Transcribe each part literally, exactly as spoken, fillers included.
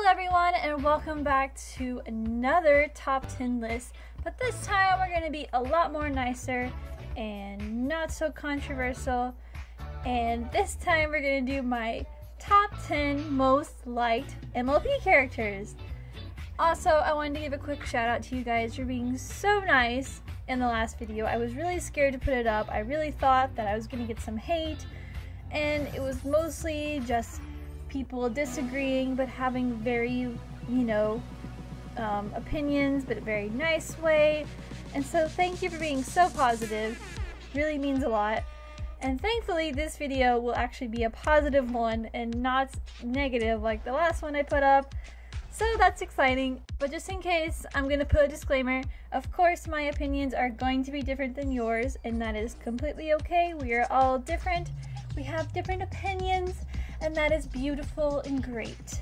Hello everyone and welcome back to another top ten list, but this time we're going to be a lot more nicer and not so controversial, and this time we're going to do my top ten most liked M L P characters. Also, I wanted to give a quick shout out to you guys for being so nice in the last video. I was really scared to put it up. I really thought that I was going to get some hate, and it was mostly just people disagreeing but having very, you know, um, opinions, but a very nice way. And so thank you for being so positive. Really means a lot. And thankfully this video will actually be a positive one and not negative like the last one I put up. So that's exciting. But just in case, I'm going to put a disclaimer. Of course my opinions are going to be different than yours, and that is completely okay. We are all different. We have different opinions, and that is beautiful and great.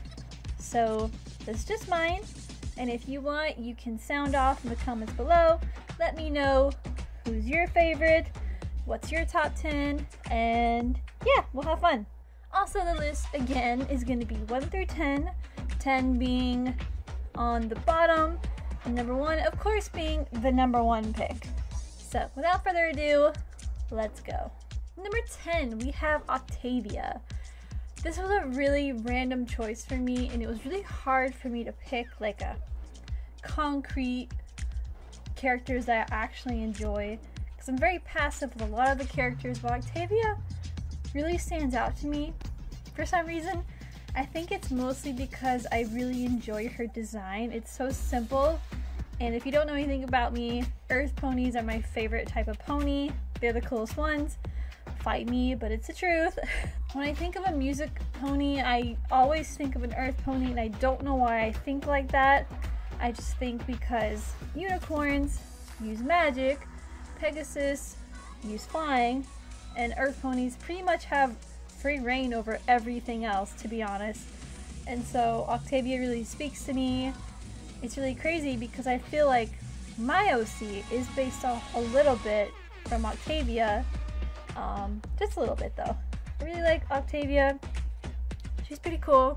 So this is just mine, and if you want, you can sound off in the comments below. Let me know who's your favorite, what's your top ten, and yeah, we'll have fun. Also, the list again is going to be one through ten, ten being on the bottom, and number one of course being the number one pick. So without further ado, let's go. Number ten, we have Octavia. This was a really random choice for me, and it was really hard for me to pick like a concrete characters that I actually enjoy, because I'm very passive with a lot of the characters, but Octavia really stands out to me for some reason. I think it's mostly because I really enjoy her design. It's so simple, and if you don't know anything about me, earth ponies are my favorite type of pony. They're the coolest ones. Fight me, but it's the truth. When I think of a music pony, I always think of an earth pony, and I don't know why I think like that. I just think because unicorns use magic, Pegasus use flying, and earth ponies pretty much have free reign over everything else, to be honest. And so Octavia really speaks to me. It's really crazy because I feel like my O C is based off a little bit from Octavia. Um, just a little bit though. I really like Octavia. She's pretty cool.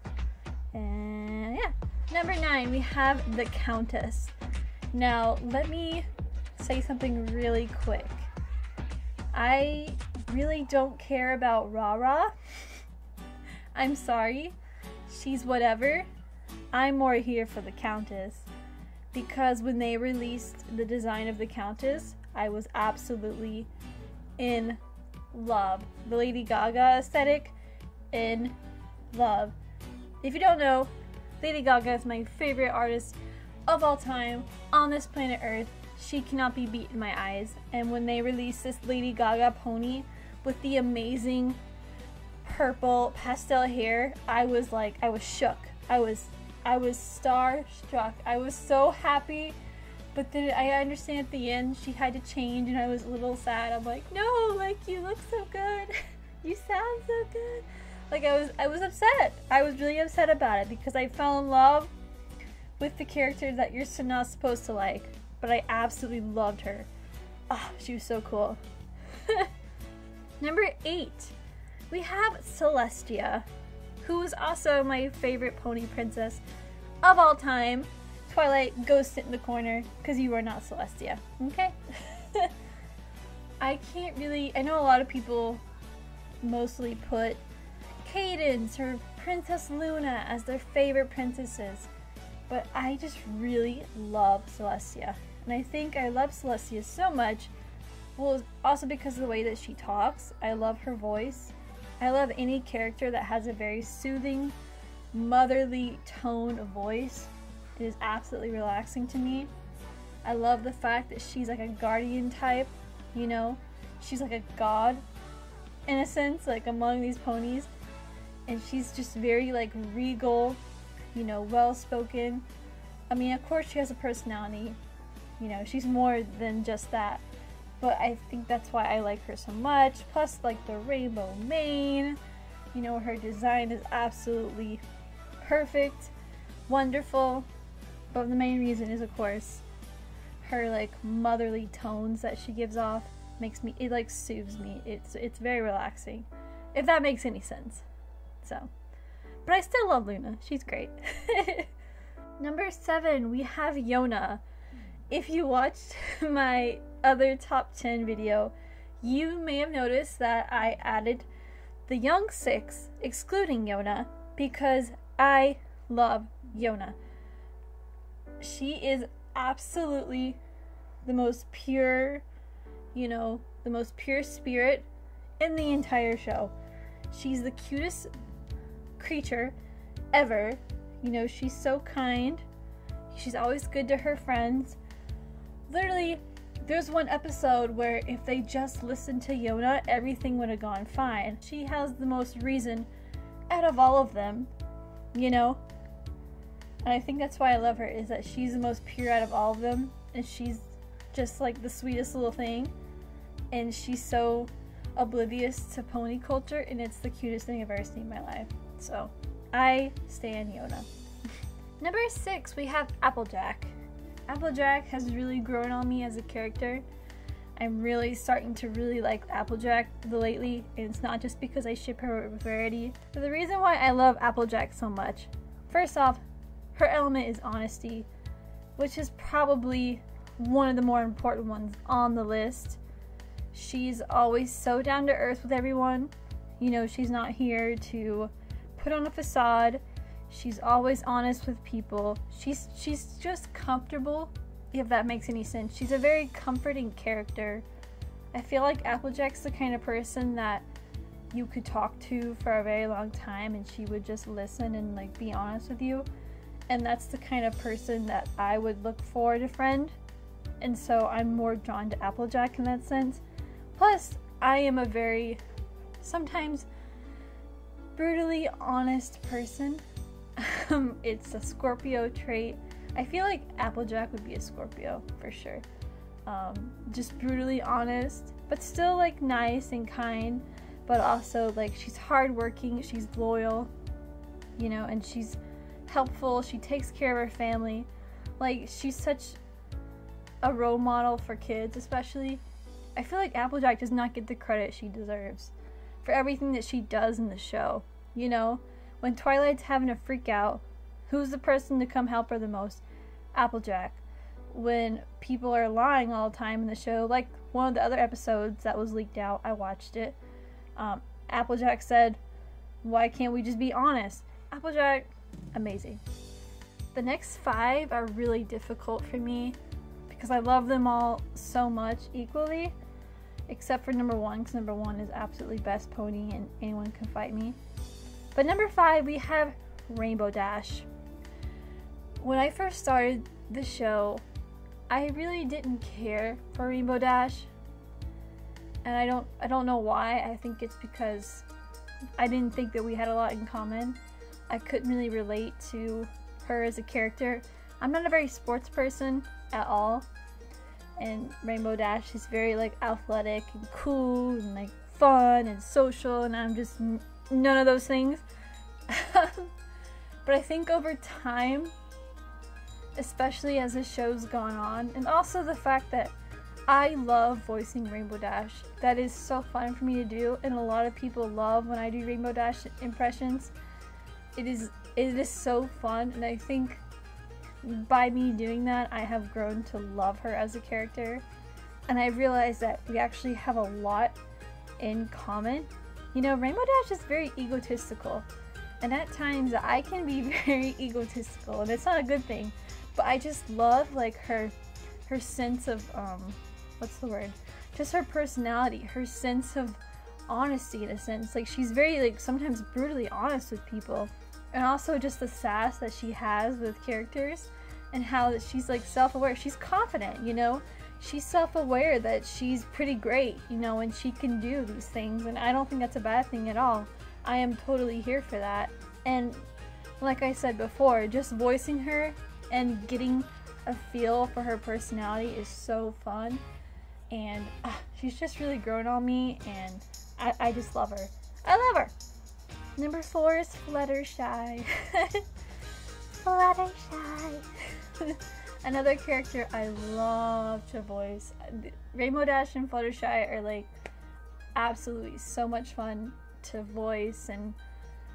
And yeah. Number nine, we have the Countess. Now, let me say something really quick. I really don't care about Rara. I'm sorry. She's whatever. I'm more here for the Countess, because when they released the design of the Countess, I was absolutely in love. The Lady Gaga aesthetic, in love. If you don't know, Lady Gaga is my favorite artist of all time on this planet Earth. She cannot be beat in my eyes. And when they released this Lady Gaga pony with the amazing purple pastel hair, I was like, I was shook. I was, I was starstruck. I was so happy. But then I understand at the end she had to change, and I was a little sad. I'm like, no, like, you look so good. You sound so good. Like, I was I was upset. I was really upset about it because I fell in love with the character that you're not supposed to like. But I absolutely loved her. Ah, oh, she was so cool. Number eight, we have Celestia, who is also my favorite pony princess of all time. Twilight, go sit in the corner, because you are not Celestia, okay? I can't really, I know a lot of people mostly put Cadence or Princess Luna as their favorite princesses, but I just really love Celestia. And I think I love Celestia so much, well, also because of the way that she talks. I love her voice. I love any character that has a very soothing, motherly tone of voice. It is absolutely relaxing to me. I love the fact that she's like a guardian type, you know? She's like a god, in a sense, like among these ponies. And she's just very like regal, you know, well-spoken. I mean, of course she has a personality. You know, she's more than just that. But I think that's why I like her so much. Plus, like, the rainbow mane. You know, her design is absolutely perfect, wonderful. But the main reason is, of course, her like motherly tones that she gives off makes me, it like soothes me. It's it's very relaxing, if that makes any sense. So but I still love Luna. She's great. Number seven, we have Yona. If you watched my other top ten video, you may have noticed that I added the young six, excluding Yona, because I love Yona. She is absolutely the most pure, you know, the most pure spirit in the entire show. She's the cutest creature ever. You know, she's so kind. She's always good to her friends. Literally, there's one episode where if they just listened to Yona, everything would have gone fine. She has the most reason out of all of them, you know? And I think that's why I love her, is that she's the most pure out of all of them, and she's just like the sweetest little thing, and she's so oblivious to pony culture, and it's the cutest thing I've ever seen in my life. So, I stan Yona. Number six, we have Applejack. Applejack has really grown on me as a character. I'm really starting to really like Applejack lately, and it's not just because I ship her with Rarity. But the reason why I love Applejack so much, first off, her element is honesty, which is probably one of the more important ones on the list. She's always so down to earth with everyone. You know, she's not here to put on a facade. She's always honest with people. She's she's just comfortable, if that makes any sense. She's a very comforting character. I feel like Applejack's the kind of person that you could talk to for a very long time and she would just listen and like be honest with you. And that's the kind of person that I would look for in a friend. And so I'm more drawn to Applejack in that sense. Plus, I am a very, sometimes, brutally honest person. Um, it's a Scorpio trait. I feel like Applejack would be a Scorpio for sure. Um, just brutally honest, but still like nice and kind, but also like she's hardworking, she's loyal, you know, and she's helpful. She takes care of her family. Like, she's such a role model for kids, especially. I feel like Applejack does not get the credit she deserves for everything that she does in the show. You know, when Twilight's having a freak out, who's the person to come help her the most? Applejack. When people are lying all the time in the show, like one of the other episodes that was leaked out, I watched it. Um, Applejack said, "Why can't we just be honest?" Applejack, amazing. The next five are really difficult for me because I love them all so much equally, except for number one, because number one is absolutely best pony and anyone can fight me. But number five, we have Rainbow Dash. When I first started the show, I really didn't care for Rainbow Dash, and I don't I don't know why. I think it's because I didn't think that we had a lot in common. I couldn't really relate to her as a character. I'm not a very sports person at all, and Rainbow Dash is very like athletic and cool and like fun and social, and I'm just n none of those things. But I think over time, especially as the show's gone on, and also the fact that I love voicing Rainbow Dash. That is so fun for me to do, and a lot of people love when I do Rainbow Dash impressions. It is it is so fun, and I think by me doing that, I have grown to love her as a character, and I realized that we actually have a lot in common. You know, Rainbow Dash is very egotistical, and at times I can be very egotistical, and it's not a good thing. But I just love like her her sense of um what's the word? Just her personality, her sense of honesty in a sense. Like, she's very like sometimes brutally honest with people. And also just the sass that she has with characters, and how that she's like self-aware. She's confident, you know? She's self-aware that she's pretty great, you know, and she can do these things, and I don't think that's a bad thing at all. I am totally here for that. And like I said before, just voicing her and getting a feel for her personality is so fun, and uh, she's just really grown on me, and I, I just love her. I love her! Number four is Fluttershy. Fluttershy. Another character I love to voice. Rainbow Dash and Fluttershy are like absolutely so much fun to voice, and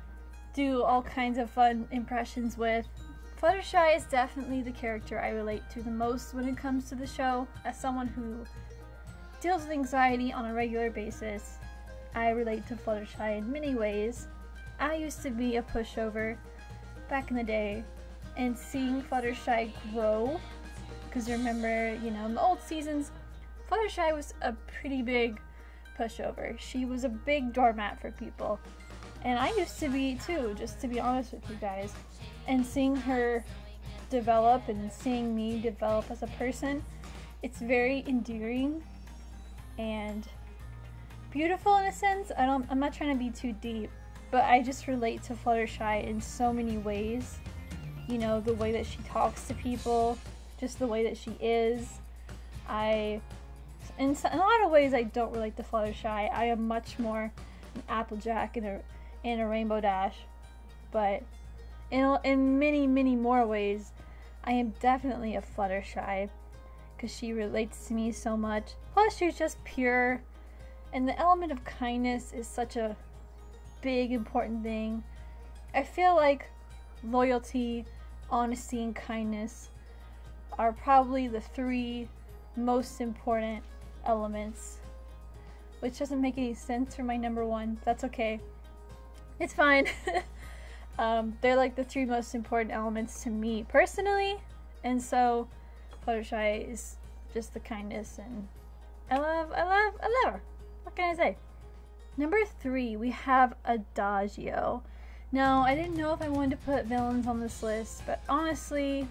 do all kinds of fun impressions with. Fluttershy is definitely the character I relate to the most when it comes to the show. As someone who deals with anxiety on a regular basis, I relate to Fluttershy in many ways. I used to be a pushover back in the day, and seeing Fluttershy grow, because remember, you know, in the old seasons, Fluttershy was a pretty big pushover. She was a big doormat for people. And I used to be too, just to be honest with you guys. And seeing her develop and seeing me develop as a person, it's very endearing and beautiful in a sense. I don't, I'm not trying to be too deep, but I just relate to Fluttershy in so many ways. You know, the way that she talks to people, just the way that she is. I, in a lot of ways, I don't relate to Fluttershy. I am much more an Applejack and a and a Rainbow Dash, but in, in many many more ways I am definitely a Fluttershy, because she relates to me so much. Plus she's just pure, and the element of kindness is such a big important thing. I feel like loyalty, honesty, and kindness are probably the three most important elements, which doesn't make any sense for my number one. That's okay. It's fine. um, they're like the three most important elements to me personally, and so Fluttershy is just the kindness, and I love, I love, I love her. What can I say? Number three, we have Adagio. Now, I didn't know if I wanted to put villains on this list, but honestly,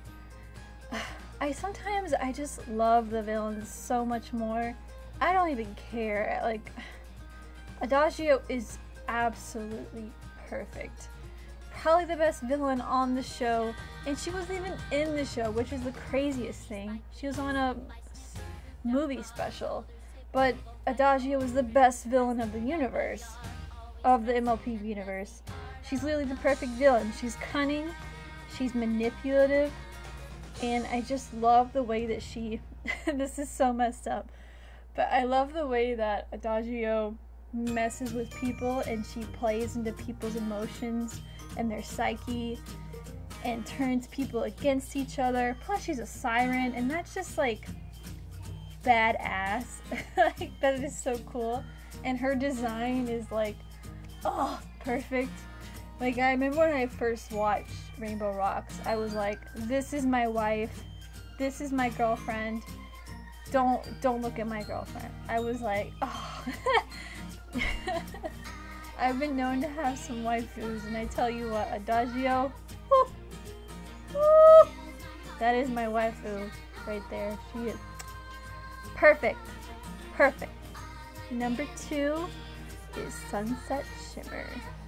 I sometimes I just love the villains so much more. I don't even care. Like, Adagio is absolutely perfect. Probably the best villain on the show, and she wasn't even in the show, which is the craziest thing. She was on a movie special, but Adagio was the best villain of the universe, of the M L P universe. She's literally the perfect villain. She's cunning, she's manipulative, and I just love the way that she this is so messed up, but I love the way that Adagio messes with people, and she plays into people's emotions and their psyche and turns people against each other. Plus she's a siren, and that's just like badass. Like, that is so cool, and her design is like, oh, perfect. Like, I remember when I first watched Rainbow Rocks, I was like, this is my wife, this is my girlfriend, don't don't look at my girlfriend. I was like, oh. I've been known to have some waifus, and I tell you what, Adagio, woo, woo, that is my waifu right there. She is perfect, perfect. Number two is Sunset Shimmer.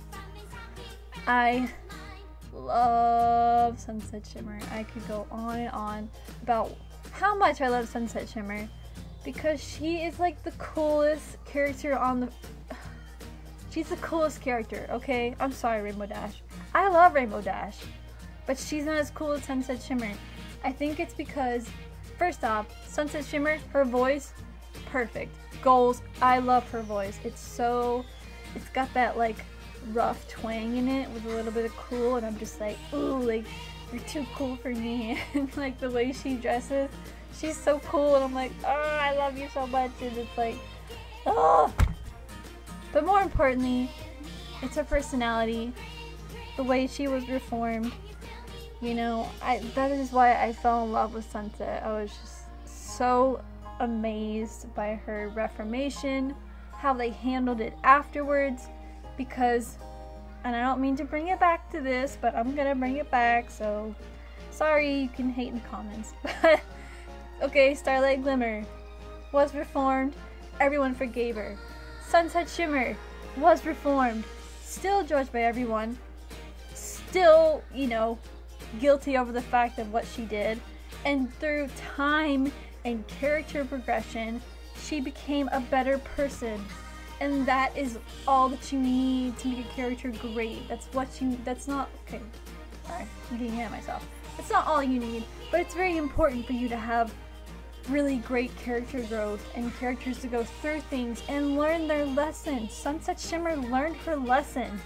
I love Sunset Shimmer. I could go on and on about how much I love Sunset Shimmer, because she is like the coolest character on the... She's the coolest character, okay? I'm sorry, Rainbow Dash. I love Rainbow Dash, but she's not as cool as Sunset Shimmer. I think it's because, first off, Sunset Shimmer, her voice, perfect. Goals, I love her voice. It's so... It's got that, like, rough twang in it with a little bit of cool, and I'm just like, ooh, like, you're too cool for me. And, like, the way she dresses, she's so cool, and I'm like, oh, I love you so much, and it's like, oh. But more importantly, it's her personality, the way she was reformed. You know, I that is why I fell in love with Sunset. I was just so amazed by her reformation, how they handled it afterwards, because, and I don't mean to bring it back to this, but I'm gonna bring it back, so sorry, you can hate in the comments. But okay, Starlight Glimmer was reformed, everyone forgave her. Sunset Shimmer was reformed, still judged by everyone, still, you know, guilty over the fact of what she did, and through time and character progression, she became a better person. And that is all that you need to make a character great. That's what you, that's not, okay, sorry, I'm getting ahead of myself. It's not all you need, but it's very important for you to have really great character growth and characters to go through things and learn their lessons. Sunset Shimmer learned her lesson.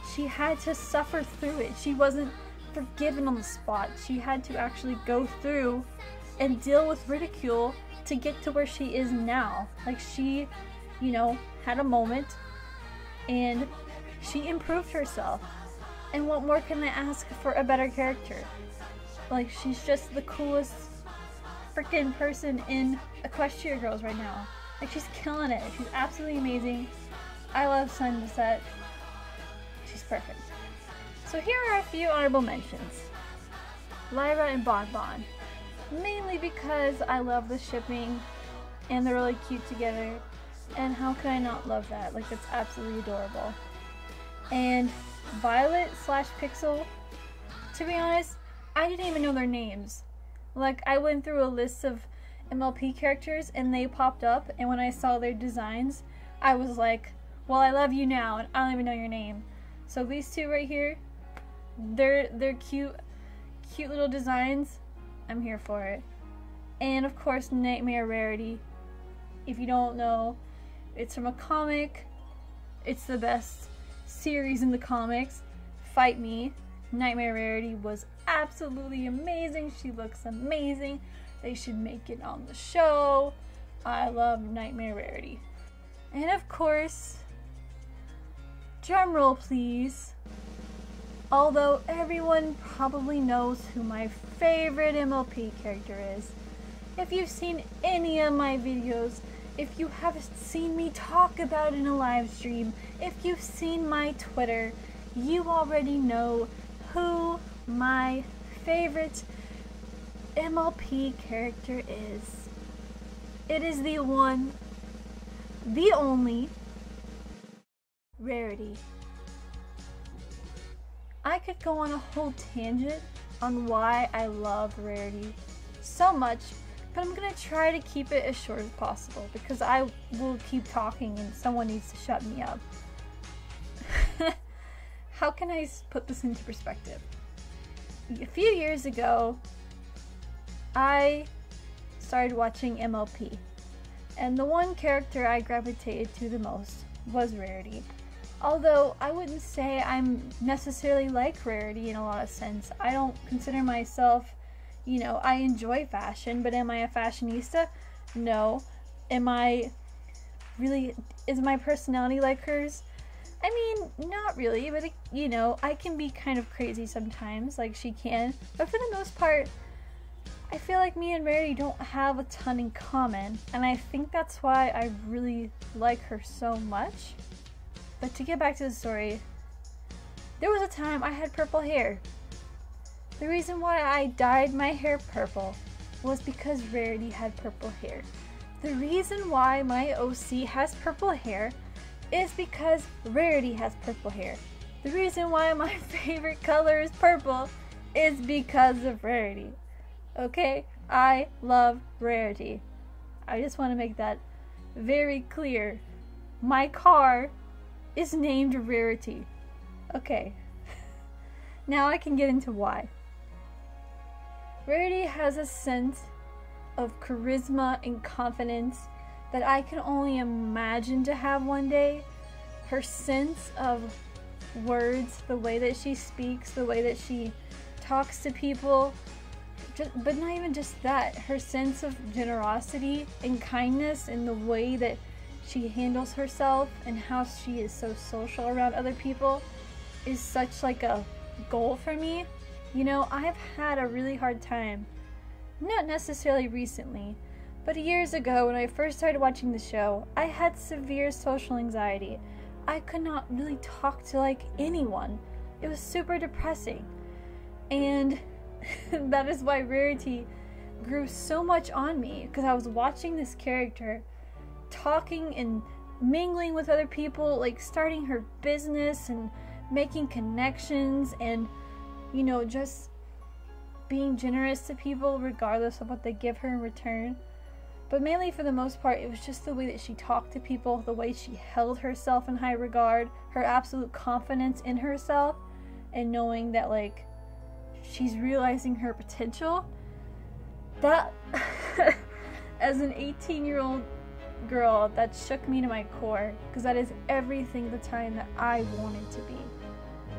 she had to suffer through it. She wasn't forgiven on the spot. She had to actually go through and deal with ridicule to get to where she is now. Like, she, you know, had a moment and she improved herself. And what more can I ask for a better character? Like, she's just the coolest freaking person in Equestria Girls right now. Like, she's killing it. She's absolutely amazing. I love Sunset. She's perfect. So here are a few honorable mentions. Lyra and Bon Bon. Mainly because I love the shipping and they're really cute together. And how could I not love that? Like, it's absolutely adorable. And Violet slash Pixel, to be honest, I didn't even know their names. Like, I went through a list of M L P characters and they popped up, and when I saw their designs, I was like, well, I love you now, and I don't even know your name. So these two right here, they're, they're cute, cute little designs. I'm here for it. And of course, Nightmare Rarity. If you don't know, it's from a comic. It's the best series in the comics. Fight Me. Nightmare Rarity was absolutely amazing. She looks amazing. They should make it on the show. I love Nightmare Rarity. And of course, drumroll please. Although everyone probably knows who my favorite M L P character is. If you've seen any of my videos, if you have seen me talk about it in a live stream, if you've seen my Twitter, you already know who my favorite M L P character is. It is the one, the only, Rarity. I could go on a whole tangent on why I love Rarity so much, but I'm gonna try to keep it as short as possible because I will keep talking and someone needs to shut me up. How can I put this into perspective? A few years ago, I started watching M L P, and the one character I gravitated to the most was Rarity. Although I wouldn't say I'm necessarily like Rarity in a lot of sense. I don't consider myself, you know, I enjoy fashion, but am I a fashionista? No. Am I really, is my personality like hers? I mean, not really, but you know, I can be kind of crazy sometimes, like she can, but for the most part, I feel like me and Rarity don't have a ton in common, and I think that's why I really like her so much. But to get back to the story, there was a time I had purple hair. The reason why I dyed my hair purple was because Rarity had purple hair. The reason why my O C has purple hair is because Rarity has purple hair. The reason why my favorite color is purple is because of Rarity. Okay? I love Rarity. I just want to make that very clear. My car is named Rarity. Okay. Now I can get into why. Rarity has a sense of charisma and confidence that I can only imagine to have one day. Her sense of words, the way that she speaks, the way that she talks to people, just, but not even just that, her sense of generosity and kindness and the way that she handles herself and how she is so social around other people is such like a goal for me. You know, I've had a really hard time, not necessarily recently, but years ago when I first started watching the show, I had severe social anxiety. I could not really talk to like anyone. It was super depressing. And that is why Rarity grew so much on me, because I was watching this character talking and mingling with other people, like starting her business and making connections and, you know, just being generous to people regardless of what they give her in return. But mainly for the most part, it was just the way that she talked to people, the way she held herself in high regard, her absolute confidence in herself, and knowing that like she's realizing her potential. That as an eighteen year old girl, that shook me to my core, because that is everything the time that I wanted to be.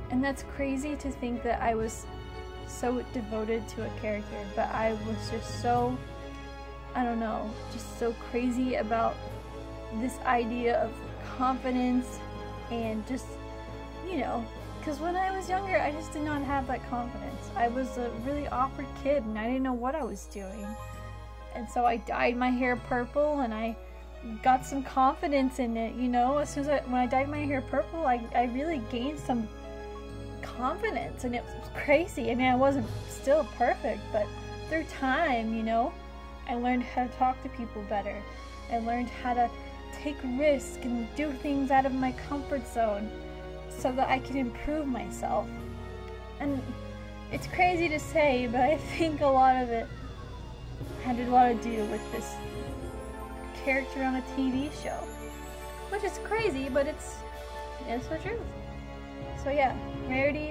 And that's crazy to think that I was so devoted to a character, but I was just so, I don't know, just so crazy about this idea of confidence and just, you know, because when I was younger, I just did not have that confidence. I was a really awkward kid and I didn't know what I was doing. And so I dyed my hair purple and I got some confidence in it, you know. As soon as I, when I dyed my hair purple, I, I really gained some confidence, and it was crazy. I mean, I wasn't still perfect, but through time, you know, I learned how to talk to people better. I learned how to take risks and do things out of my comfort zone so that I can improve myself. And it's crazy to say, but I think a lot of it had a lot to do with this character on a T V show, which is crazy, but it's it's the truth. So yeah, Rarity,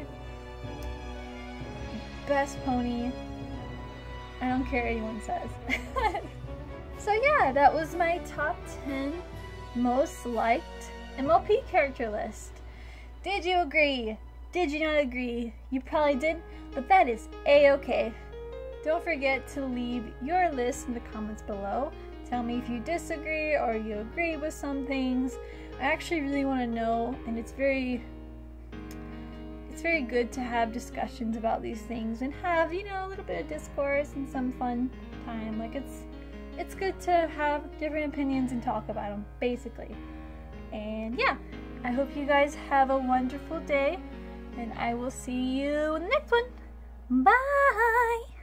best pony. I don't care what anyone says. So yeah, that was my top ten most liked M L P character list. Did you agree? Did you not agree? You probably did, but that is a-okay. Don't forget to leave your list in the comments below. Tell me if you disagree or you agree with some things. I actually really want to know, and it's very it's very good to have discussions about these things and have, you know, a little bit of discourse and some fun time. Like, it's it's good to have different opinions and talk about them, basically. And yeah, I hope you guys have a wonderful day, and I will see you in the next one. Bye!